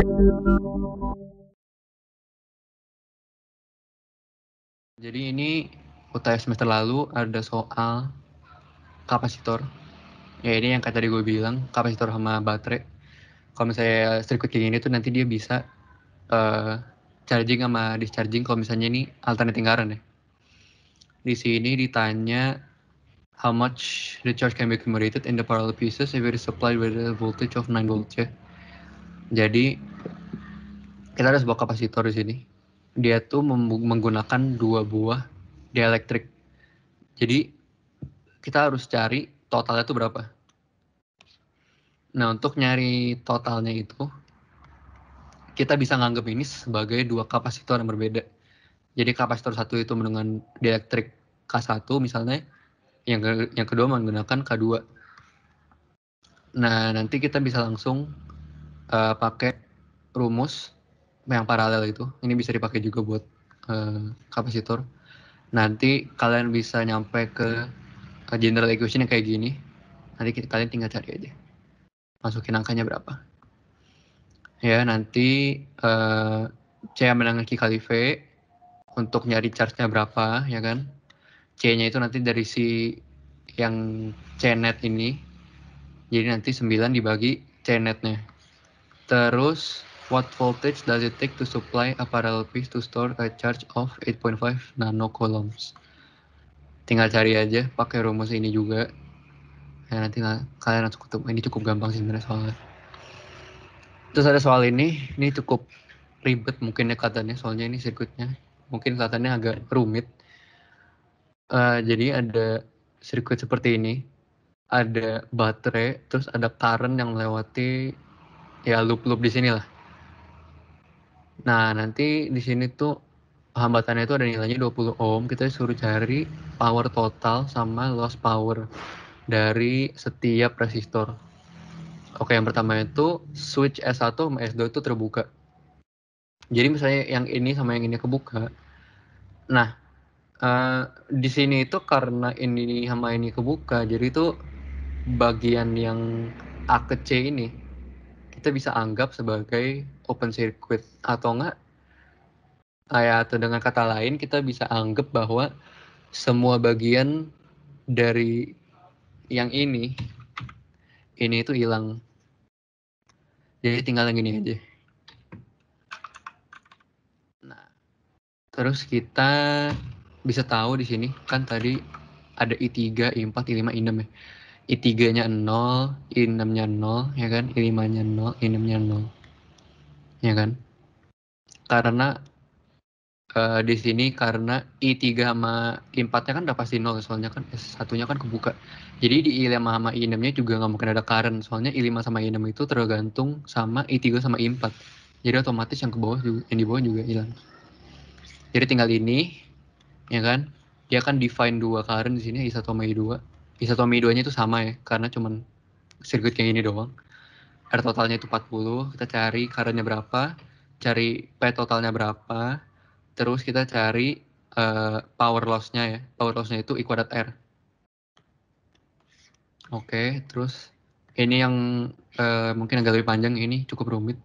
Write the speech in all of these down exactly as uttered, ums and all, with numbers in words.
Jadi ini U T S semester lalu ada soal kapasitor. Ya ini yang kayak tadi gue bilang, kapasitor sama baterai. Kalau misalnya sirkuit kayak gini tuh nanti dia bisa uh, charging sama discharging kalau misalnya ini alternating current ya. Di sini ditanya how much the charge can be accumulated in the parallel pieces if it is supplied with a voltage of nine volts ya. Jadi kita ada sebuah kapasitor di sini. Dia tuh menggunakan dua buah dielectric. Jadi kita harus cari totalnya tuh berapa. Nah, untuk nyari totalnya itu, kita bisa nganggap ini sebagai dua kapasitor yang berbeda. Jadi kapasitor satu itu dengan dielectric K satu misalnya, yang, yang kedua menggunakan K dua. Nah, nanti kita bisa langsung uh, pakai rumus yang paralel itu. Ini bisa dipakai juga buat uh, kapasitor. Nanti kalian bisa nyampe ke general equation yang kayak gini. Nanti kita, kalian tinggal cari aja. Masukin angkanya berapa. Ya, nanti uh, C sama dengan Q kali V untuk nyari charge-nya berapa, ya kan. C-nya itu nanti dari si yang C-net ini. Jadi nanti sembilan dibagi C-netnya. Terus, what voltage does it take to supply a parallel piece to store a charge of eight point five nanocoulombs? Tinggal cari aja, pakai rumus ini juga. Ya, nanti kalian langsung ketemu. Ini cukup gampang sih sebenarnya soalnya. Terus ada soal ini, ini cukup ribet mungkin ya kelihatannya, soalnya ini sirkuitnya mungkin kelihatannya agak rumit. Uh, jadi ada sirkuit seperti ini, ada baterai, terus ada current yang melewati ya loop-loop di sini lah. Nah, nanti di sini tuh hambatannya itu ada nilainya dua puluh ohm. Kita suruh cari power total sama loss power dari setiap resistor. Oke, yang pertama itu switch S satu sama S dua itu terbuka. Jadi misalnya yang ini sama yang ini kebuka. Nah, uh, di sini itu karena ini sama ini kebuka, jadi itu bagian yang A ke C ini kita bisa anggap sebagai open circuit atau enggak, ya, atau dengan kata lain kita bisa anggap bahwa semua bagian dari yang ini ini itu hilang. Jadi tinggal yang gini aja. Nah, terus kita bisa tahu di sini kan tadi ada I tiga, I empat, I lima, I enam ya. I tiga-nya nol, I enam-nya nol, ya kan? I lima-nya nol, I enam-nya nol. Ya kan? Karena uh, di sini karena I tiga sama I empat-nya kan udah pasti nol, soalnya kan S satu-nya kan kebuka. Jadi di I lima sama I enam-nya juga nggak mungkin ada current, soalnya I lima sama I enam itu tergantung sama I tiga sama I empat. Jadi otomatis yang ke bawah juga, yang di bawah juga hilang. Jadi tinggal ini, ya kan? Dia kan define dua current di sini, I satu sama I dua. I satu sama I dua-nya itu sama ya, karena cuman sirkuit kayak gini doang. R totalnya itu empat puluh, kita cari current-nya berapa, cari P totalnya berapa, terus kita cari uh, power loss-nya ya. Power loss-nya itu I kuadrat R. Oke, terus ini yang uh, mungkin agak lebih panjang, ini cukup rumit.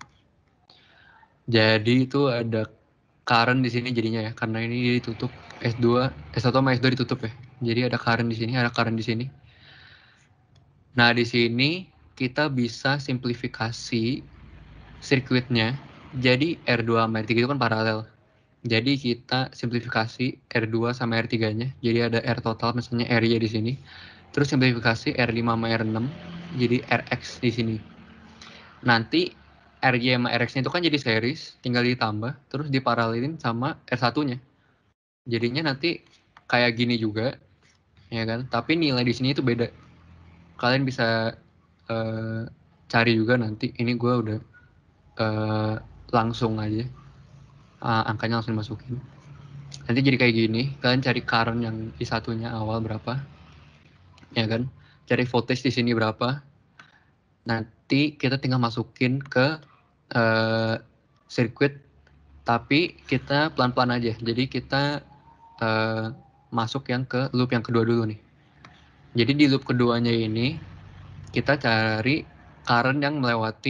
Jadi itu ada current di sini jadinya ya, karena ini ditutup S dua, S satu sama S dua ditutup ya. Jadi ada current di sini, ada current di sini. Nah, di sini kita bisa simplifikasi sirkuitnya. Jadi R dua sama R tiga itu kan paralel. Jadi kita simplifikasi R dua sama R tiga-nya. Jadi ada R total misalnya R-nya di sini. Terus simplifikasi R lima sama R enam. Jadi R X di sini. Nanti R Y sama R X-nya itu kan jadi series, tinggal ditambah terus diparalelin sama R satu-nya. Jadinya nanti kayak gini juga, ya kan? Tapi nilai di sini itu beda. Kalian bisa uh, cari juga nanti. Ini gue udah uh, langsung aja. Uh, angkanya langsung dimasukin. Nanti jadi kayak gini, kalian cari current yang I satunya awal berapa, ya kan? Cari voltage di sini berapa. Nanti kita tinggal masukin ke uh, sirkuit, tapi kita pelan-pelan aja. Jadi kita uh, masuk yang ke loop yang kedua dulu nih. Jadi di loop keduanya ini kita cari current yang melewati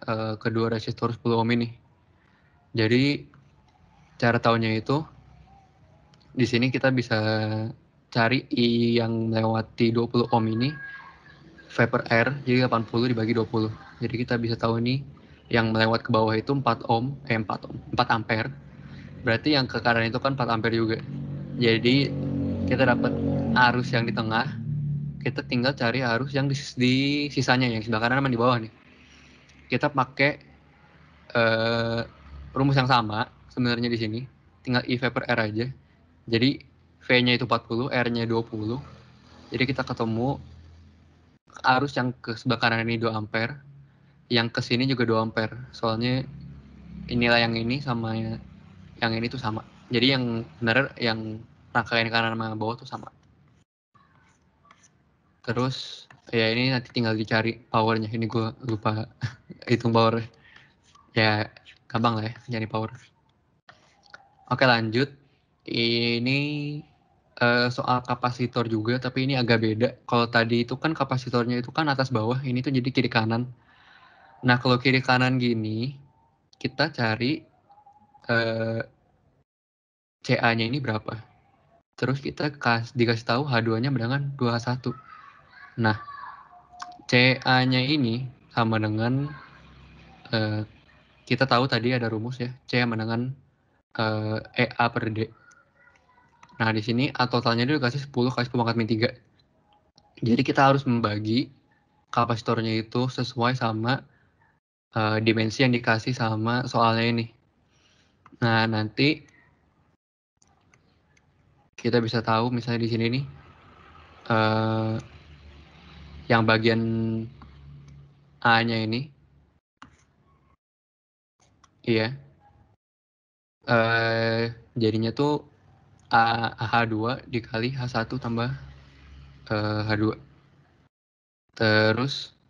uh, kedua resistor sepuluh ohm ini. Jadi cara tahunya itu di sini kita bisa cari I yang melewati dua puluh ohm ini vapor air, jadi delapan puluh dibagi dua puluh. Jadi kita bisa tahu nih yang melewat ke bawah itu empat ohm, eh empat ohm, empat ampere. Berarti yang ke kanan itu kan empat ampere juga. Jadi kita dapat arus yang di tengah, kita tinggal cari arus yang di, di sisanya, yang sebelah kanan sama di bawah nih. Kita pakai uh, rumus yang sama sebenarnya di sini, tinggal I vapor air aja. Jadi V-nya itu empat puluh, R-nya dua puluh. Jadi kita ketemu arus yang ke sebelah kanan ini dua ampere, yang ke sini juga dua ampere. Soalnya inilah yang ini sama yang ini tuh sama. Jadi yang benar yang rangkaian kanan sama bawah tuh sama. Terus ya ini nanti tinggal dicari powernya. Ini gue lupa hitung power. Ya gampang lah ya nyari power. Oke lanjut. Ini uh, soal kapasitor juga, tapi ini agak beda. Kalau tadi itu kan kapasitornya itu kan atas bawah, ini tuh jadi kiri kanan. Nah kalau kiri kanan gini, kita cari uh, C A-nya ini berapa. Terus kita kas, dikasih tahu H dua nya dengan dua H satu. Nah C A-nya ini sama dengan uh, kita tahu tadi ada rumus ya, C sama dengan uh, E A per D. Nah di sini A totalnya itu dikasih sepuluh kali sepuluh pangkat min tiga. Jadi kita harus membagi kapasitornya itu sesuai sama uh, dimensi yang dikasih sama soalnya ini. Nah nanti kita bisa tahu misalnya di sini nih uh, yang bagian A-nya ini, iya, uh, jadinya tuh A, H dua dikali H satu tambah uh, H dua. Terus,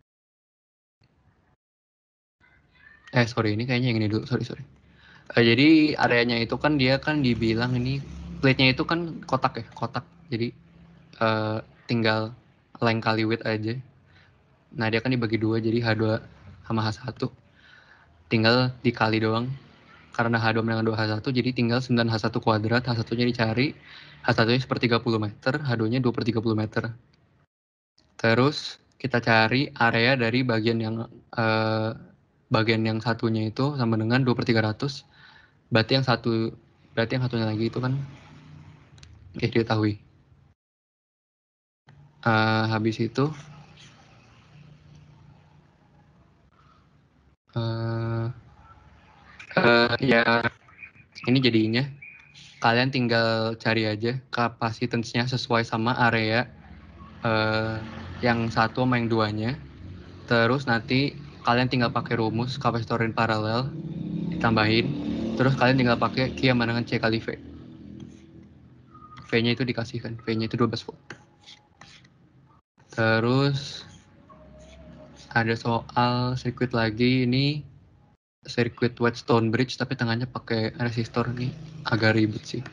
eh sorry ini kayaknya yang ini dulu, sorry sorry. Uh, jadi areanya itu kan dia kan dibilang ini plate-nya itu kan kotak ya, kotak. Jadi uh, tinggal length kali width aja. Nah dia kan dibagi dua jadi H dua sama H satu. Tinggal dikali doang. Karena H dua dengan dua H satu jadi tinggal sembilan H satu kuadrat. H satu-nya dicari. H satu-nya sepertiga puluh meter. H dua-nya dua per tiga puluh meter. Terus kita cari area dari bagian yang uh, bagian yang satunya itu sama dengan dua per tiga ratus. Berarti yang satu berarti yang satunya lagi itu kan ya diketahui. Uh, habis itu uh, uh, ya ini jadinya kalian tinggal cari aja kapasitensnya sesuai sama area uh, yang satu sama yang duanya. Terus nanti kalian tinggal pakai rumus kapasitor in paralel ditambahin. Terus kalian tinggal pakai Q sama dengan C kali V. V-nya itu dikasihkan, V-nya itu dua belas volt. Terus ada soal sirkuit lagi, ini sirkuit Whetstone Bridge tapi tengahnya pakai resistor, nih agak ribet sih.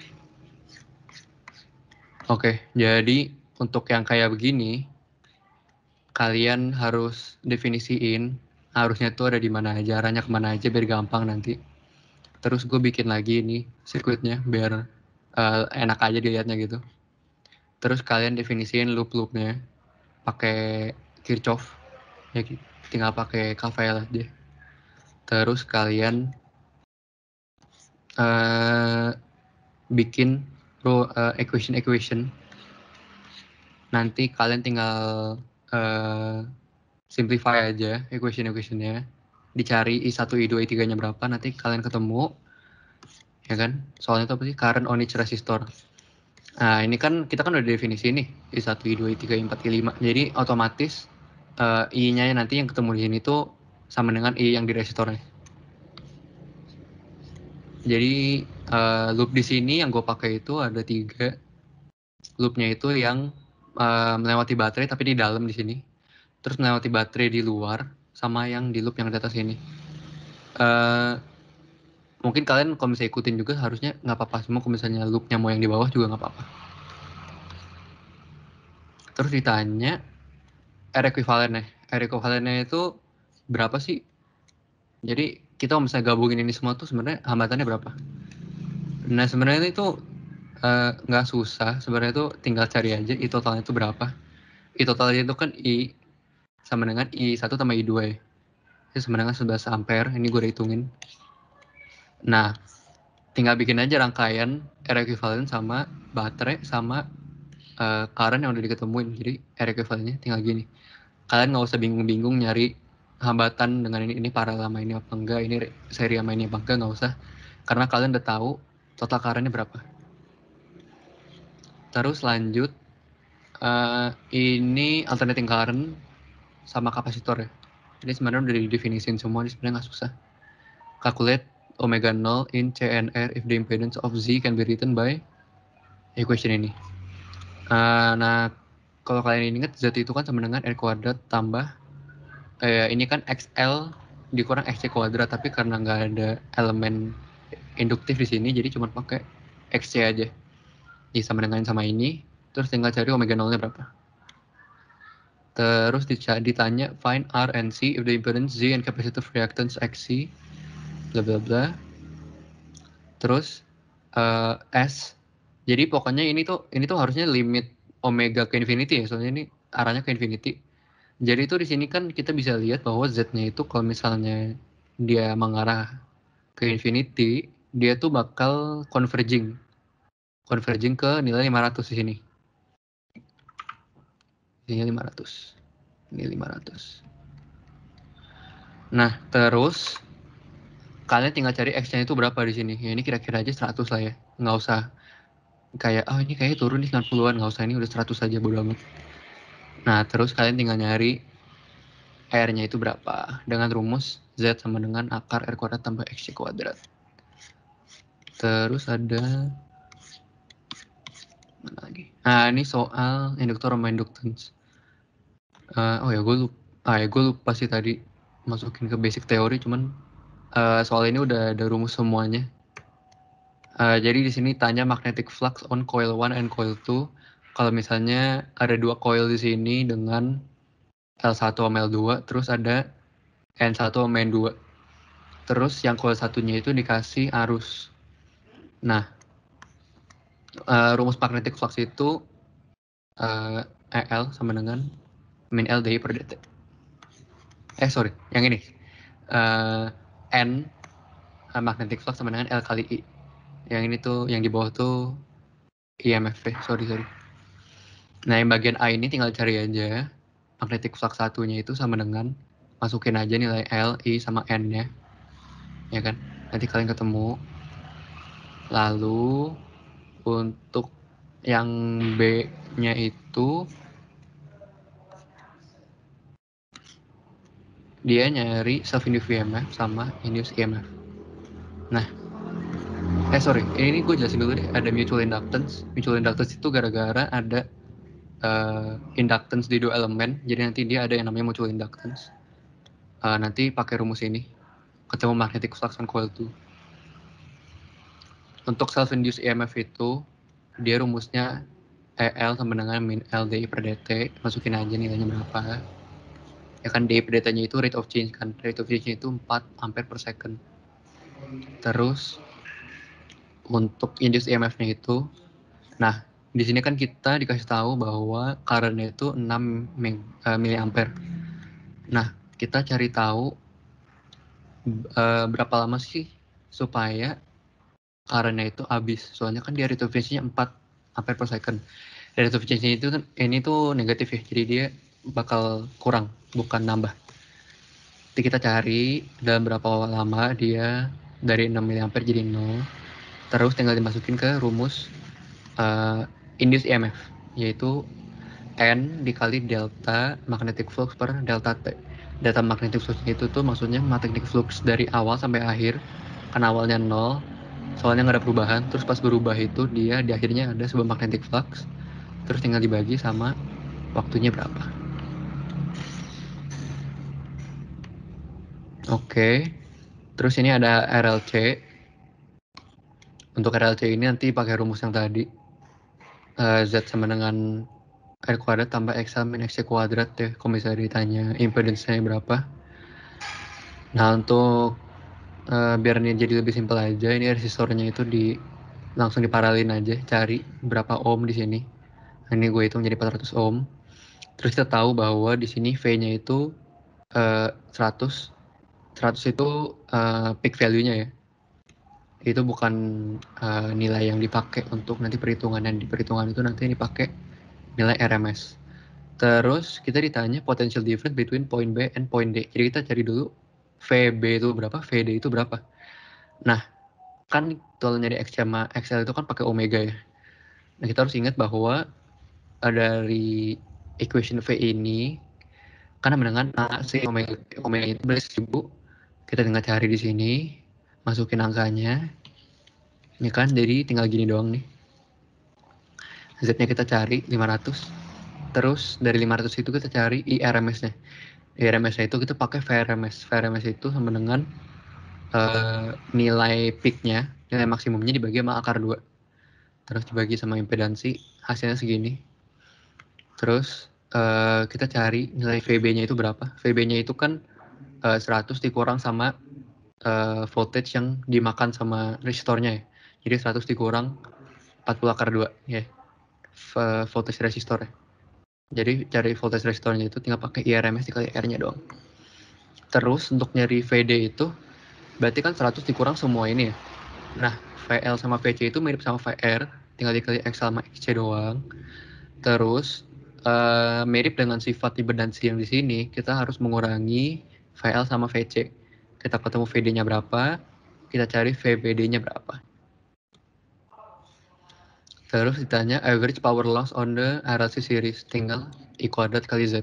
Oke, jadi untuk yang kayak begini kalian harus definisiin harusnya tuh ada di mana aja, arahnya kemana aja biar gampang nanti. Terus gue bikin lagi nih sirkuitnya biar uh, enak aja dilihatnya gitu. Terus kalian definisiin loop-loopnya pakai Kirchhoff, ya tinggal pakai K V L aja. Terus kalian uh, bikin pro uh, equation equation. Nanti kalian tinggal uh, simplify aja equation equationnya. Dicari I satu, I dua, I tiga-nya berapa, nanti kalian ketemu. Ya kan? Soalnya itu apa sih? Current on each resistor. Nah, ini kan kita kan udah definisi nih, I satu, I dua, I tiga, I empat, I lima. Jadi otomatis uh, I-nya nanti yang ketemu di sini tuh sama dengan I yang di resistornya. Jadi uh, loop di sini yang gue pakai itu ada tiga. Loopnya itu yang uh, melewati baterai tapi di dalam di sini. Terus melewati baterai di luar sama yang di loop yang di atas ini. Uh, mungkin kalian kalau misalnya ikutin juga harusnya nggak apa-apa semua. Kalau misalnya loopnya mau yang di bawah juga nggak apa-apa. Terus ditanya R equivalentnya. R equivalentnya itu berapa sih? Jadi kita kalau misalnya gabungin ini semua tuh sebenarnya hambatannya berapa? Nah sebenarnya itu nggak uh, susah, sebenarnya itu tinggal cari aja I totalnya itu berapa. I totalnya itu kan I sama dengan I satu tambah I dua ya. Itu sama dengan sebelas ampere, ini gue udah hitungin. Nah, tinggal bikin aja rangkaian R equivalent sama baterai sama uh, current yang udah diketemuin. Jadi R equivalentnya tinggal gini. Kalian nggak usah bingung-bingung nyari hambatan dengan ini, ini paralel sama ini apa enggak, ini seri sama ini apa enggak, nggak usah. Karena kalian udah tahu total currentnya berapa. Terus lanjut, uh, ini alternating current sama kapasitor ya. Jadi sebenarnya udah didefinisiin semua, ini sebenarnya nggak susah. Calculate omega nol in C N R if the impedance of Z can be written by equation ini. Uh, nah, kalau kalian ingat Z itu kan sama dengan R kuadrat tambah, eh, ini kan X L dikurang X C kuadrat, tapi karena nggak ada elemen induktif di sini, jadi cuma pakai X C aja. Jadi sama dengan sama ini, terus tinggal cari omega nolnya berapa. Terus ditanya find R and C if the impedance Z and capacitive reactance X C, bla bla bla. Terus uh, S. Jadi pokoknya ini tuh ini tuh harusnya limit omega ke infinity ya, soalnya ini arahnya ke infinity. Jadi itu di sini kan kita bisa lihat bahwa Z-nya itu kalau misalnya dia mengarah ke infinity, dia tuh bakal converging. Converging ke nilai lima ratus di sini. Ini lima ratus. Ini lima ratus. Nah, terus kalian tinggal cari X-nya itu berapa di sini. Ya ini kira-kira aja seratus lah ya. Nggak usah kayak, oh ini kayaknya turun nih sembilan puluhan. Nggak usah, ini udah seratus aja, bodo amat. Nah, terus kalian tinggal nyari R-nya itu berapa. Dengan rumus Z sama dengan akar R kuadrat tambah X C kuadrat. Terus ada mana lagi? Nah, ini soal induktor sama inductance. Uh, oh ya, gue lupa. Ah ya, gue lupa sih tadi masukin ke basic teori, cuman uh, soal ini udah ada rumus semuanya. Uh, jadi di sini tanya magnetic flux on coil one and coil two. Kalau misalnya ada dua coil di sini dengan L satu sama L dua, terus ada N satu sama N dua. Terus yang coil satunya itu dikasih arus. Nah, uh, rumus magnetic flux itu uh, E L sama dengan min L dI per dt. Eh sorry, yang ini. Uh, N uh, magnetic flux sama dengan L kali I. Yang ini tuh, yang di bawah tuh I M F, sorry sorry. Nah yang bagian A ini tinggal cari aja magnetic flux satunya itu sama dengan, masukin aja nilai L, I, sama N-nya. Ya kan? Nanti kalian ketemu. Lalu untuk yang B-nya itu dia nyari self-induced V M F sama induced E M F. Nah, eh sorry, ini gue jelasin dulu deh. Ada mutual inductance. Mutual inductance itu gara-gara ada uh, inductance di dua elemen. Jadi nanti dia ada yang namanya mutual inductance. Uh, nanti pakai rumus ini, ketemu magnetic flux on coil two. Untuk self-induced E M F itu, dia rumusnya E L sama dengan min L dI per dt. Masukin aja nilainya berapa. Ya kan dI per dt-nya itu rate of change kan. Rate of change-nya itu empat ampere per second. Terus untuk induced E M F-nya itu, nah di sini kan kita dikasih tahu bahwa current-nya itu enam miliampere. Nah, kita cari tahu uh, berapa lama sih supaya current-nya itu habis. Soalnya kan dia rate of change-nya empat ampere per second. Rate of change-nya itu kan ini tuh negatif ya. Jadi dia bakal kurang, bukan nambah. Jadi kita cari dalam berapa lama dia dari enam miliampere jadi nol. Terus tinggal dimasukin ke rumus uh, induced E M F, yaitu N dikali delta magnetic flux per delta T. Delta magnetic flux itu tuh maksudnya magnetic flux dari awal sampai akhir. Kan awalnya nol, soalnya nggak ada perubahan. Terus pas berubah itu dia di akhirnya ada sebuah magnetic flux. Terus tinggal dibagi sama waktunya berapa. Oke. Terus ini ada R L C. Untuk R L C ini nanti pakai rumus yang tadi. Uh, Z sama dengan R kuadrat tambah X L min X C kuadrat ya. Kalau misalnya ditanya impedance-nya berapa. Nah, untuk uh, biar ini jadi lebih simpel aja, ini resistornya itu di langsung diparalelin aja, cari berapa ohm di sini. Nah, ini gue hitung jadi empat ratus ohm. Terus kita tahu bahwa di sini V-nya itu uh, seratus. seratus itu uh, peak value-nya ya. Itu bukan uh, nilai yang dipakai untuk nanti perhitungan. Dan di perhitungan itu nanti dipakai nilai R M S. Terus kita ditanya potential difference between point B and point D. Jadi kita cari dulu V B itu berapa, V D itu berapa. Nah, kan kalau nyari X sama X L itu kan pakai omega ya. Nah, kita harus ingat bahwa dari equation V ini karena dengan A C omega, omega itu berarti seribu. Kita tinggal cari di sini, masukin angkanya. Ini kan jadi tinggal gini doang nih. Z-nya kita cari lima ratus. Terus dari lima ratus itu kita cari I R M S-nya. I R M S-nya itu kita pakai V R M S. V R M S itu sama dengan uh, nilai peak-nya, nilai maksimumnya dibagi sama akar dua. Terus dibagi sama impedansi, hasilnya segini. Terus uh, kita cari nilai V B-nya itu berapa. V B-nya itu kan uh, seratus dikurang sama uh, voltage yang dimakan sama resistornya ya. Jadi seratus dikurang empat puluh akar dua ya. Voltage resistor ya. Jadi cari voltage resistornya itu tinggal pakai I R M S dikali R-nya doang. Terus untuk nyari V D itu berarti kan seratus dikurang semua ini ya. Nah, V L sama V C itu mirip sama V R, tinggal dikali X sama X C doang. Terus uh, mirip dengan sifat impedansi yang di sini, kita harus mengurangi V L sama V C. Kita ketemu V D-nya berapa, kita cari V B D-nya berapa. Terus ditanya average power loss on the R L C series, tinggal I kuadrat kali Z.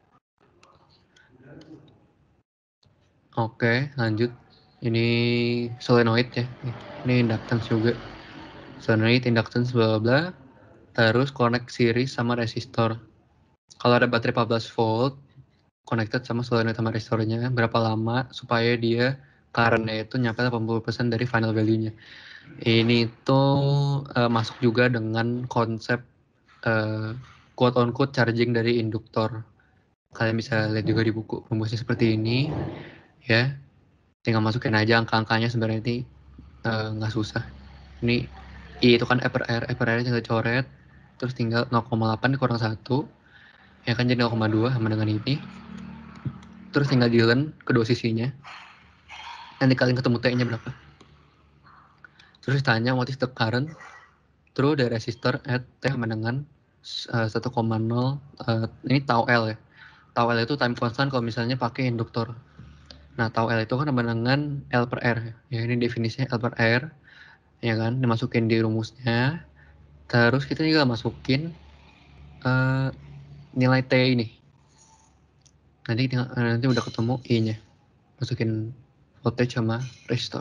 Oke, lanjut. Ini solenoid ya. Ini inductance juga. Solenoid, inductance, bla bla. Terus connect series sama resistor. Kalau ada baterai empat belas volt, connected sama solenoid sama resistornya, berapa lama supaya dia current-nya itu nyampe delapan puluh persen dari final value-nya. Ini tuh uh, masuk juga dengan konsep uh, quote on quote charging dari induktor. Kalian bisa lihat juga di buku rumusnya seperti ini ya. Tinggal masukin aja angka-angkanya, sebenarnya ini nggak uh, susah. Ini I itu kan E per R, E per R tinggal coret, terus tinggal nol koma delapan dikurang satu, ya kan jadi nol koma dua sama dengan ini. Terus tinggal dilen kedua sisinya. Nanti kalian ketemu T-nya berapa. Terus tanya what is the current through the resistor at T sama dengan uh, satu koma nol, uh, ini tau L ya. Tau L itu time constant kalau misalnya pakai induktor. Nah, tau L itu kan sama dengan L per R. Ya, ini definisinya L per R. Ya kan, dimasukin di rumusnya. Terus kita juga masukin uh, nilai T ini. Nanti, nanti udah ketemu I-nya. Masukin voltage sama resistor.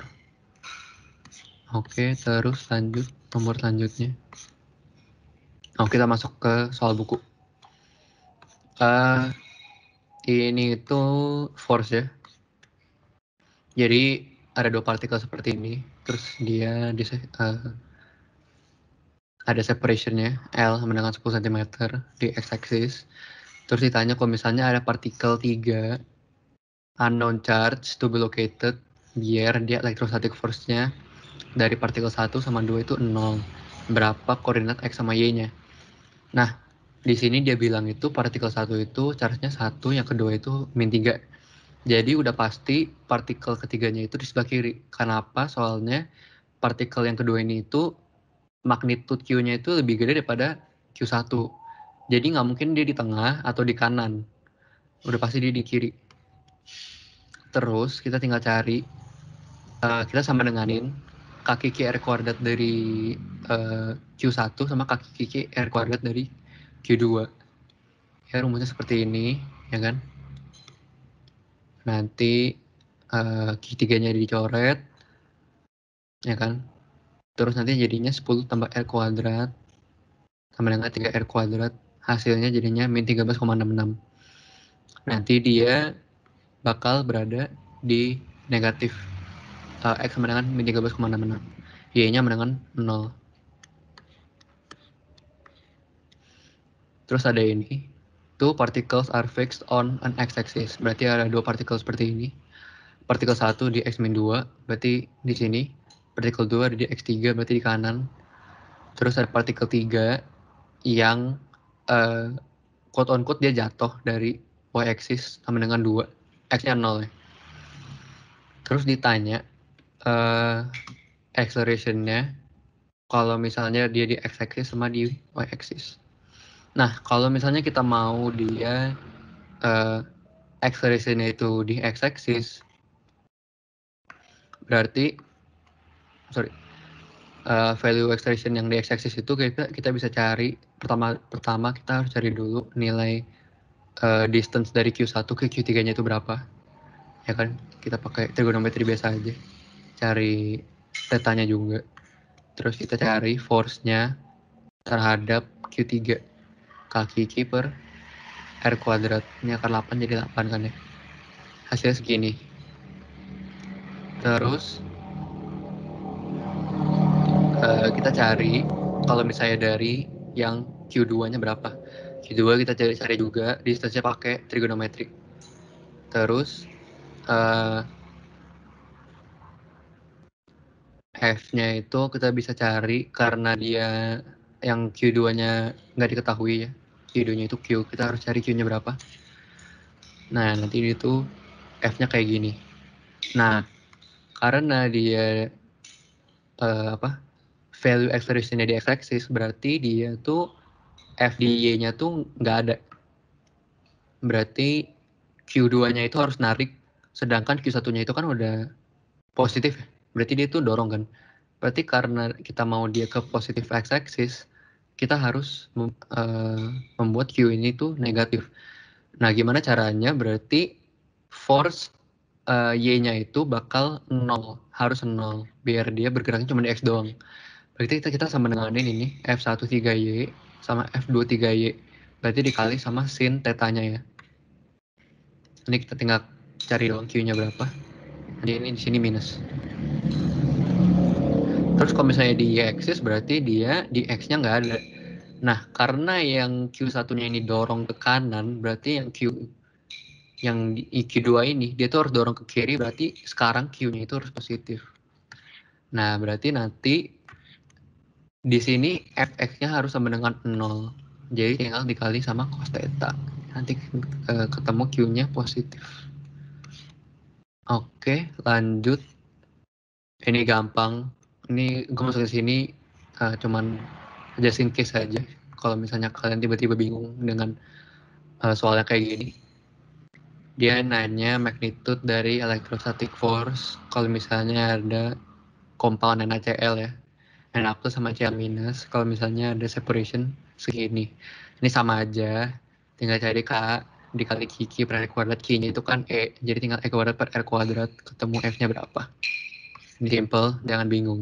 Oke, terus lanjut nomor selanjutnya. Oh, kita masuk ke soal buku. Uh, ini itu force ya. Jadi ada dua partikel seperti ini. Terus dia di, uh, ada separationnya L sama dengan sepuluh sentimeter di x-axis. Terus ditanya kalau misalnya ada partikel tiga unknown charge to be located, biar dia electrostatic force-nya dari partikel satu sama dua itu nol. Berapa koordinat X sama Y-nya. Nah, di sini dia bilang itu partikel satu itu charge-nya satu, yang kedua itu min tiga. Jadi udah pasti partikel ketiganya itu di sebelah kiri. Kenapa? Soalnya partikel yang kedua ini itu magnitude Q-nya itu lebih gede daripada Q satu. Jadi nggak mungkin dia di tengah atau di kanan. Udah pasti dia di kiri. Terus kita tinggal cari, uh, kita sama denganin kaki Q R kuadrat dari uh, Q satu sama kaki Q R kuadrat dari Q dua. Ya, rumusnya seperti ini, ya kan? Nanti uh, Q tiga-nya dicoret, ya kan? Terus nanti jadinya sepuluh tambah R kuadrat sama dengan tiga R kuadrat. Hasilnya jadinya min tiga belas koma enam enam. Nanti dia bakal berada di negatif. Uh, X sama dengan min tiga belas koma enam enam. Y-nya sama dengan nol. Terus ada ini. Two particles are fixed on an x-axis. Berarti ada dua partikel seperti ini. partikel satu di X min dua, berarti di sini. Partikel dua ada di X tiga, berarti di kanan. Terus ada partikel tiga yang uh, quote on quote dia jatuh dari y-axis sama dengan dua. X-nya nol ya. Terus ditanya uh, acceleration-nya kalau misalnya dia di x-axis sama di y-axis. Nah, kalau misalnya kita mau dia uh, acceleration-nya itu di x-axis, berarti sorry uh, value acceleration yang di x-axis itu kita kita bisa cari pertama pertama kita harus cari dulu nilai uh, distance dari Q satu ke Q tiga-nya itu berapa, ya kan? Kita pakai trigonometri biasa aja, cari tetanya juga, terus kita cari force-nya terhadap Q tiga, kaki Q per R kuadrat, ini akar delapan jadi delapan kan ya, hasilnya segini. Terus uh, kita cari kalau misalnya dari yang Q dua-nya berapa. Q dua kita cari-cari juga, distance-nya pakai trigonometri. Terus uh, F-nya itu kita bisa cari karena dia yang Q dua-nya nggak diketahui ya. Q dua-nya itu Q, kita harus cari Q-nya berapa. Nah, nanti itu F-nya kayak gini. Nah, karena dia uh, apa value acceleration-nya di x-axis, berarti dia tuh F di Y-nya tuh nggak ada. Berarti Q dua-nya itu harus narik, sedangkan Q satu-nya itu kan udah positif. Berarti dia itu dorong kan. Berarti karena kita mau dia ke positif x-axis, kita harus mem, uh, membuat Q ini tuh negatif. Nah, gimana caranya? Berarti force uh, Y-nya itu bakal nol, harus nol, biar dia bergeraknya cuma di X doang. Berarti kita, kita sama dengan ini nih, F satu tiga Y sama F dua tiga Y. Berarti dikali sama sin tetanya ya. Ini kita tinggal cari doang Q-nya berapa. Jadi ini di sini minus. Terus kalau misalnya di Y-axis berarti dia di X-nya nggak ada. Nah, karena yang Q satu-nya ini dorong ke kanan, berarti yang Q yang di Q dua ini dia tuh harus dorong ke kiri, berarti sekarang Q-nya itu harus positif. Nah, berarti nanti di sini F-X-nya harus sama dengan nol. Jadi tinggal dikali sama cos theta. Nanti uh, ketemu Q-nya positif. Oke, lanjut. Ini gampang. Ini gue masuk ke sini uh, cuman just in case aja. Kalau misalnya kalian tiba-tiba bingung dengan uh, soalnya kayak gini. Dia nanya magnitude dari electrostatic force kalau misalnya ada compound NaCl ya. Na plus sama Cl minus. Kalau misalnya ada separation segini. Ini sama aja. Tinggal cari K dikali Q per R kuadrat. Q-nya itu kan E. Jadi tinggal E kuadrat per R kuadrat. Ketemu F-nya berapa. Ini simple, jangan bingung.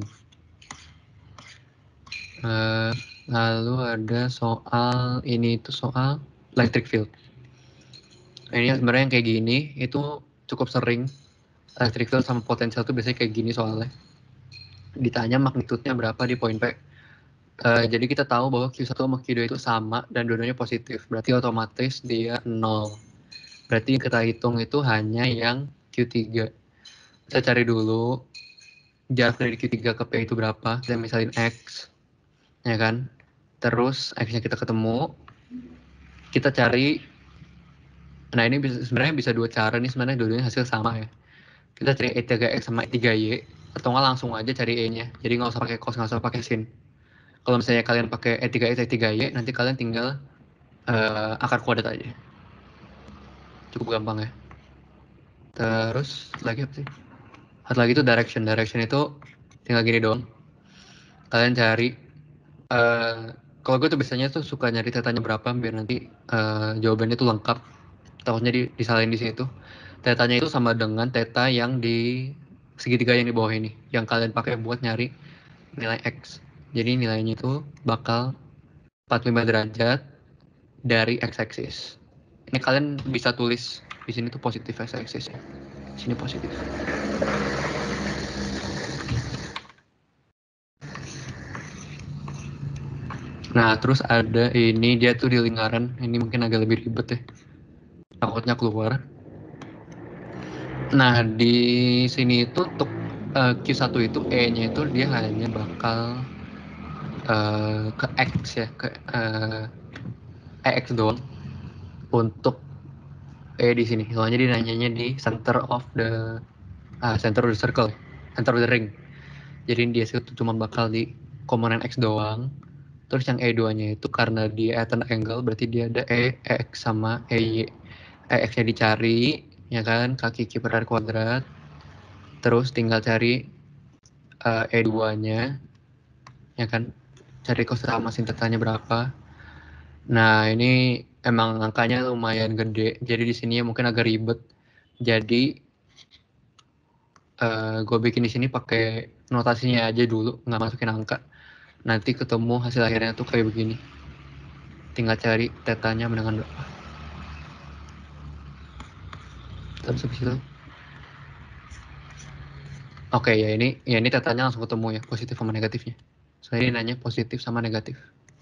Uh, lalu ada soal, ini itu soal electric field. Ini sebenarnya yang kayak gini, itu cukup sering. Electric field sama potensial itu biasanya kayak gini soalnya. Ditanya magnitudenya berapa di point P. Uh, jadi kita tahu bahwa Q satu sama Q dua itu sama dan dua-duanya positif. Berarti otomatis dia nol. Berarti kita hitung itu hanya yang Q tiga. Kita cari dulu jarak dari Q tiga ke P itu berapa. Kita misalin X. Ya kan? Terus X-nya kita ketemu. Kita cari. Nah ini bisa, sebenarnya bisa dua cara nih. Sebenarnya dua-duanya hasil sama ya. Kita cari E tiga X sama E tiga Y. Atau nggak langsung aja cari E-nya. Jadi nggak usah pakai cos, nggak usah pakai sin. Kalau misalnya kalian pakai E tiga X, E tiga Y, nanti kalian tinggal uh, akar kuadrat aja. Cukup gampang ya. Terus lagi apa sih? Satu lagi itu direction. Direction itu tinggal gini doang. Kalian cari. Uh, kalau gue tuh biasanya tuh suka nyari tetanya berapa biar nanti uh, jawabannya tuh lengkap. Takutnya di, disalahin di sini tuh. Tetanya itu sama dengan teta yang di segitiga yang di bawah ini. Yang kalian pakai buat nyari nilai X. Jadi nilainya itu bakal empat puluh lima derajat dari x-axis. Ini kalian bisa tulis di sini tuh positif x-axis ya. Di sini positif. Nah, terus ada ini dia tuh di lingkaran. Ini mungkin agak lebih ribet ya. Takutnya keluar. Nah, di sini itu untuk uh, Q satu itu E-nya itu dia hanya bakal uh, ke X ya, ke uh, E X doang untuk E di sini. Soalnya dia nanyanya di center of the ah, center of the circle, center of the ring. Jadi dia itu cuma bakal di komponen X doang. Terus yang E dua-nya itu karena dia at an angle, berarti dia ada E, X sama E Y. E X-nya dicari, ya kan, kaki Q per R kuadrat. Terus tinggal cari uh, E dua-nya, ya kan, cari cos sama sin tetanya berapa. Nah, ini emang angkanya lumayan gede, jadi di sini ya mungkin agak ribet. Jadi uh, gue bikin di sini pakai notasinya aja dulu, nggak masukin angka. Nanti ketemu hasil akhirnya tuh kayak begini. Tinggal cari tetanya dengan berapa. Terus habis itu, oke okay, ya ini ya ini tetanya langsung ketemu ya, positif sama negatifnya. Soalnya ini nanya positif sama negatif.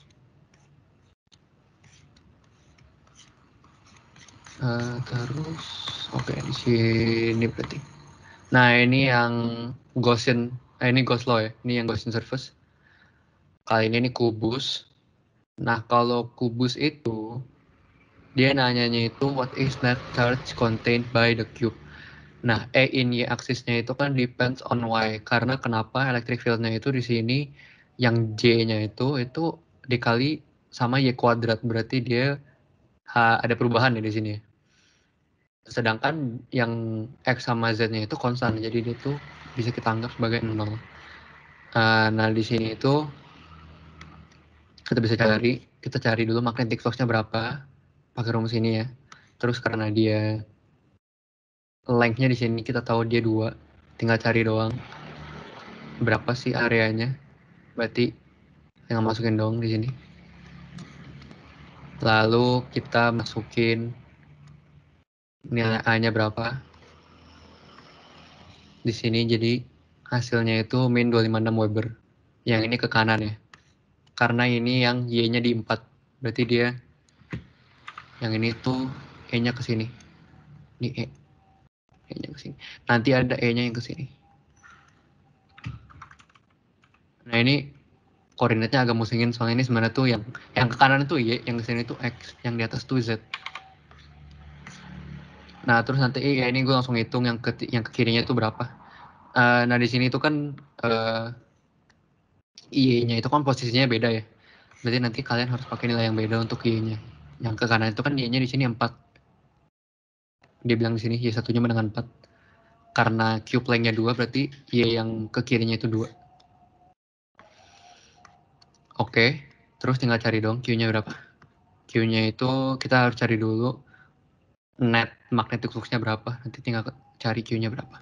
Uh, terus oke okay, di sini berarti. Nah ini yang Gaussian, eh, ini Gauss law ya, ini yang Gaussian surface. Kali ini ini kubus. Nah kalau kubus itu dia nanyanya itu what is net charge contained by the cube. Nah E in Y aksisnya itu kan depends on Y, karena kenapa electric fieldnya itu di sini yang J-nya itu itu dikali sama Y kuadrat, berarti dia ha, ada perubahan ya di sini. Sedangkan yang X sama Z-nya itu konstan, jadi dia tuh bisa kita anggap sebagai nol. Uh, nah di sini itu kita bisa cari, kita cari dulu magnetic flux-nya berapa, pakai rumus ini ya. Terus karena dia length-nya di sini kita tahu dia dua, tinggal cari doang berapa sih areanya. Berarti tinggal masukin dong di sini. Lalu kita masukin nilai A-nya berapa di sini, jadi hasilnya itu min dua ratus lima puluh enam Weber. Yang ini ke kanan ya, karena ini yang Y-nya di empat, berarti dia yang ini tuh E-nya ke sini. Ini E, E-nya ke sini. Nanti ada E-nya yang ke sini. Nah ini koordinatnya agak musingin, soalnya ini sebenarnya tuh yang yang ke kanan itu Y, yang ke sini tuh X, yang di atas tuh Z. Nah terus nanti ya ini gue langsung hitung yang ke yang ke kirinya itu berapa. Uh, nah di sini tuh kan uh, Y-nya itu kan posisinya beda ya. Berarti nanti kalian harus pakai nilai yang beda untuk Y-nya. Yang ke kanan itu kan Y-nya di sini empat. Dia bilang di sini Y satunya dengan empat. Karena cube length-nya dua, berarti Y yang ke kirinya itu dua. Oke, terus tinggal cari dong Q-nya berapa. Q-nya itu kita harus cari dulu net magnetic flux-nya berapa. Nanti tinggal cari Q-nya berapa.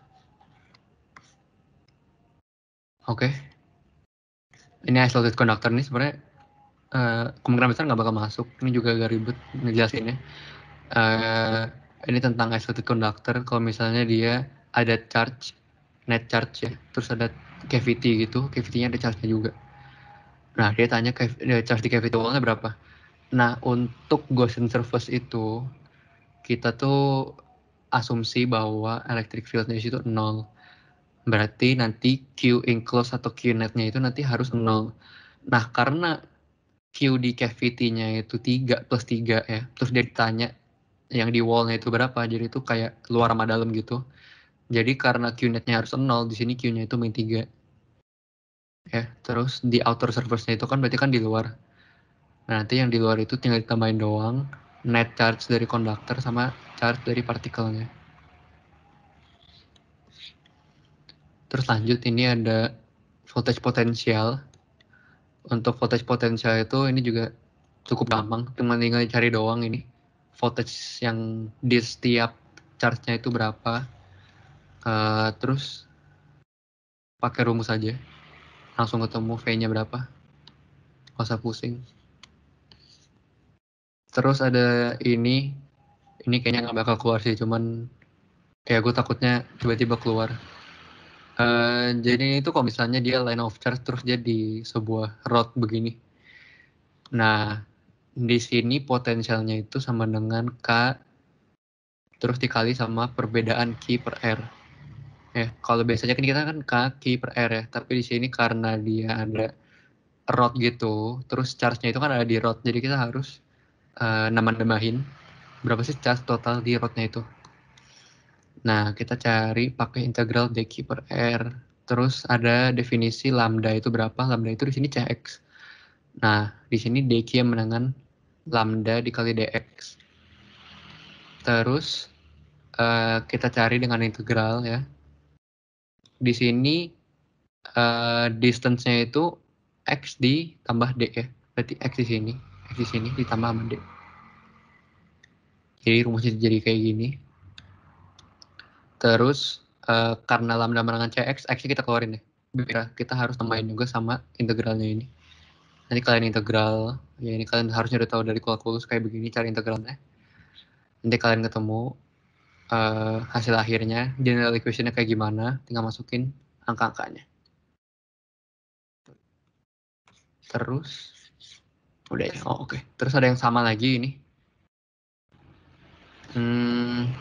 Oke. Ini isolated conductor nih sebenarnya uh, kemungkinan besar nggak bakal masuk. Ini juga agak ribet ngejelasinnya. Uh, ini tentang isolated conductor. Kalau misalnya dia ada charge, net charge ya, terus ada cavity gitu, cavity-nya ada charge-nya juga. Nah, dia tanya charge di cavity wall-nya berapa. Nah, untuk Gaussian surface itu, kita tuh asumsi bahwa electric field-nya di situ nol. Berarti nanti Q enclosed atau Q net-nya itu nanti harus nol. Nah, karena Q di cavity-nya itu tiga plus tiga ya, terus dia ditanya yang di wall-nya itu berapa, jadi itu kayak luar sama dalam gitu. Jadi karena Q net-nya harus nol, di sini Q-nya itu min tiga. Ya, terus di outer surface-nya itu kan berarti kan di luar. Nah, nanti yang di luar itu tinggal ditambahin doang net charge dari konduktor sama charge dari partikelnya. Terus lanjut, ini ada voltage potensial. Untuk voltage potensial itu ini juga cukup gampang, cuma tinggal cari doang ini voltage yang di setiap charge-nya itu berapa. Uh, terus pakai rumus aja, langsung ketemu V-nya berapa, nggak usah pusing. Terus ada ini, ini kayaknya nggak bakal keluar sih, cuman ya gue takutnya tiba-tiba keluar. Uh, jadi itu kalau misalnya dia line of charge terus dia di sebuah rod begini. Nah, di sini potensialnya itu sama dengan K terus dikali sama perbedaan Q per R. Ya, kalau biasanya kan kita kan K Q per R ya, tapi di sini karena dia ada rod gitu, terus charge-nya itu kan ada di rod, jadi kita harus uh, nambah-nambahin berapa sih charge total di rodnya itu. Nah, kita cari pakai integral dq per R. Terus ada definisi lambda itu berapa? Lambda itu di sini Cx. Nah, di sini dq yang menangan lambda dikali dx. Terus uh, kita cari dengan integral ya. Di sini uh, distance-nya itu x ditambah d ya. Berarti x di sini, x di sini ditambah sama d. Jadi rumusnya jadi kayak gini. Terus uh, karena lambda menangan Cx, x kita keluarin ya. Biar kita harus tambahin juga sama integralnya ini. Nanti kalian integral, ya ini kalian harusnya udah tahu dari kalkulus kayak begini cara integralnya. Nanti kalian ketemu uh, hasil akhirnya, general equation-nya kayak gimana, tinggal masukin angka-angkanya. Terus, udah ya, oh oke. Okay. Terus ada yang sama lagi ini. Hmm,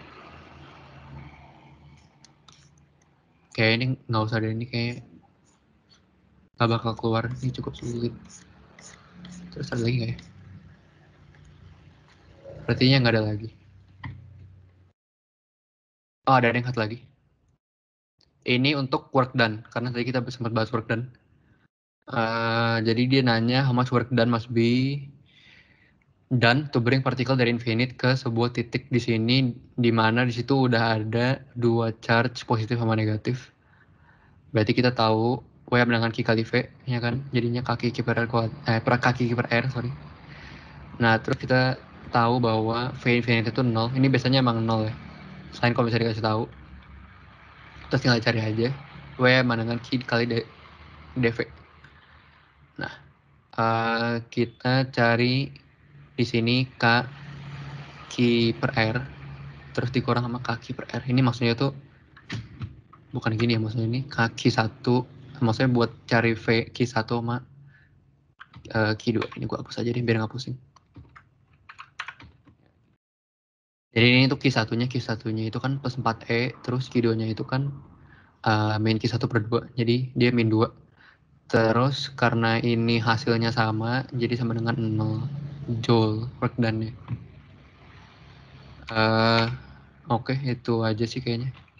kayak ini nggak usah ada ini kayak nggak bakal keluar, ini cukup sulit. Terus ada lagi nggak ya? Berarti nggak ada lagi. Oh, ada yang satu lagi. Ini untuk work done, karena tadi kita sempat bahas work done. Uh, jadi dia nanya how much work done must be done to bring particle dari infinite ke sebuah titik di sini, di mana di situ udah ada dua charge positif sama negatif. Berarti kita tahu W dengan Q kali V, ya kan? Jadinya kaki Q per R kuat, eh, per kaki Q per R, sorry. Nah, terus kita tahu bahwa V infinite itu nol. Ini biasanya emang nol ya. Selain kalau bisa dikasih tahu. Terus tinggal cari aja W dengan Q kali dV. Nah, uh, kita cari di sini K Q per R, terus dikurang sama kaki per R. Ini maksudnya tuh bukan gini ya, maksudnya ini kaki satu, maksudnya buat cari V Q satu sama uh, Q dua. Ini gue hapus aja deh biar nggak pusing. Jadi ini tuh Q satunya, Q satunya itu kan plus empat E, terus Q dua-nya itu kan uh, min Q satu per dua, jadi dia min dua. Terus karena ini hasilnya sama, jadi sama dengan nol joule work done-nya. Uh, Oke, okay, itu aja sih kayaknya.